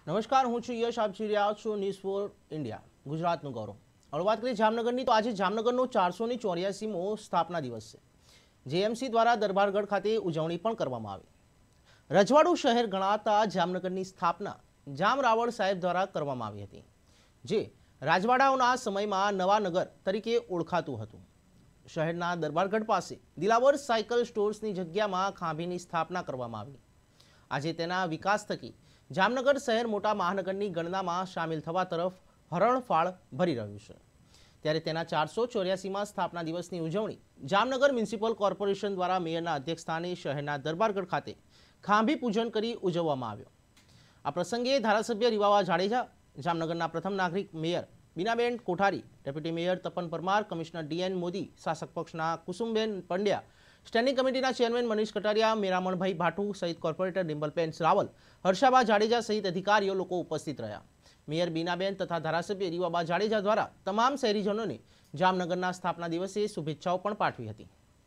નમસ્કાર, હું છું યશ. આપ જોઈ રહ્યા છો ન્યૂઝ ફોર ઇન્ડિયા, ગુજરાતનું ગૌરવ. હવે વાત કરીએ જામનગરની, તો આજે જામનગરનો 484મો સ્થાપના દિવસ છે. જેએમસી દ્વારા દરબારગઢ ખાતે ઉજવણી પણ કરવામાં આવી. રજવાડું શહેર ગણાતા જામનગરની સ્થાપના જામ રાવળ સાહેબ દ્વારા કરવામાં આવી હતી, જે રાજવાડાઓના સમયમાં નવા નગર તરીકે ઓળખાતું હતું. શહેરના દરબારગઢ પાસે દિલાવર સાયકલ સ્ટોર્સની જગ્યામાં ખાંભીની સ્થાપના કરવામાં આવી. આજે તેના વિકાસ થકી જામનગર શહેર મોટા મહાનગરની ગણનામાં સામેલ થવા તરફ હરણફાળ ભરી રહ્યું છે. ત્યારે તેના 484માં સ્થાપના દિવસની ઉજવણી જામનગર મ્યુનિસિપલ કોર્પોરેશન દ્વારા મેયરના અધ્યક્ષસ્થાને શહેરના દરબારગઢ ખાતે ખાંભી પૂજન કરી ઉજવવામાં આવ્યો. આ પ્રસંગે ધારાસભ્ય રીવાબા જાડેજા, જામનગરના પ્રથમ નાગરિક mayor Binaben Kothari, deputy mayor Tapan Parmar, commissioner DN Modi, શાસક પક્ષના કુસુમબેન પંડ્યા, સ્ટેન્ડિંગ કમિટીના ચેરમેન મનીષ કટારિયા, મેરામણભાઈ ભાટુ સહિત કોર્પોરેટર ડિમ્પલબેન રાવલ, હર્ષાબા જાડેજા સહિત અધિકારીઓ લોકો ઉપસ્થિત રહ્યા. મેયર બીનાબેન તથા ધારાસભ્ય રીવાબા જાડેજા દ્વારા તમામ શહેરીજનોને જામનગરના સ્થાપના દિવસે શુભેચ્છાઓ પણ પાઠવી હતી.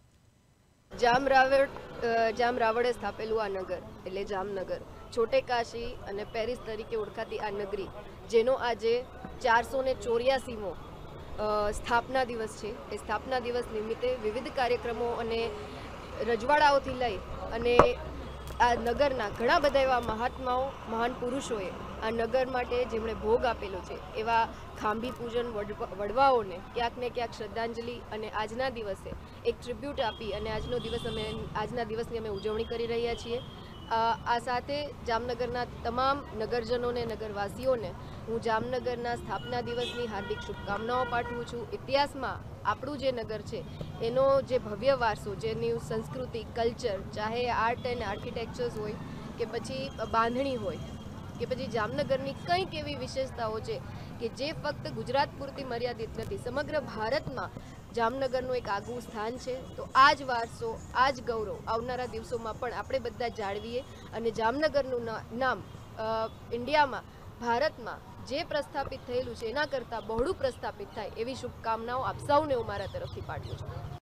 જામ રાવળે સ્થાપેલું આ નગર એટલે જામનગર, છોટે કાશી અને પેરિસ તરીકે ઓળખાતી આ નગરી, જેનો આજે 484મો સ્થાપના દિવસ છે. એ સ્થાપના દિવસ નિમિત્તે વિવિધ કાર્યક્રમો અને રજવાડાઓથી લઈ અને આ નગરના ઘણા બધા એવા મહાત્માઓ, મહાન પુરુષોએ આ નગર માટે જેમણે ભોગ આપેલો છે, એવા ખાંભી પૂજન વડવાઓને ક્યાંક ને ક્યાંક શ્રદ્ધાંજલિ અને આજના દિવસે એક ટ્રિબ્યુટ આપી અને આજના દિવસની અમે ઉજવણી કરી રહ્યા છીએ. આ સાથે જામનગરના તમામ નગરજનોને, નગરવાસીઓને હું જામનગરના સ્થાપના દિવસની હાર્દિક શુભકામનાઓ પાઠવું છું. ઇતિહાસમાં આપણું જે નગર છે એનો જે ભવ્ય વારસો, જેની સંસ્કૃતિ, કલ્ચર, ચાહે આર્ટ એન્ડ આર્કિટેક્ચર્સ હોય કે પછી બાંધણી હોય કે પછી જામનગરની કંઈક એવી વિશેષતાઓ છે કે જે ફક્ત ગુજરાત પૂરતી મર્યાદિત નથી, સમગ્ર ભારતમાં જામનગરનું એક આગવું સ્થાન છે. તો આ જ વારસો, આ જ ગૌરવ આવનારા દિવસોમાં પણ આપણે બધા જાળવીએ અને જામનગરનું નામ ઇન્ડિયામાં, ભારતમાં જે પ્રસ્થાપિત થયેલું છે એના કરતાં બહોળું પ્રસ્થાપિત થાય એવી શુભકામનાઓ આપ સૌને હું મારા તરફથી પાઠવું છું.